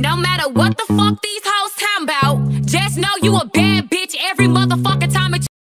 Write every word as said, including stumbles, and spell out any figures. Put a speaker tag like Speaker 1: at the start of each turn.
Speaker 1: No matter what the fuck these hoes talking about, just know you a bad bitch every motherfucking time.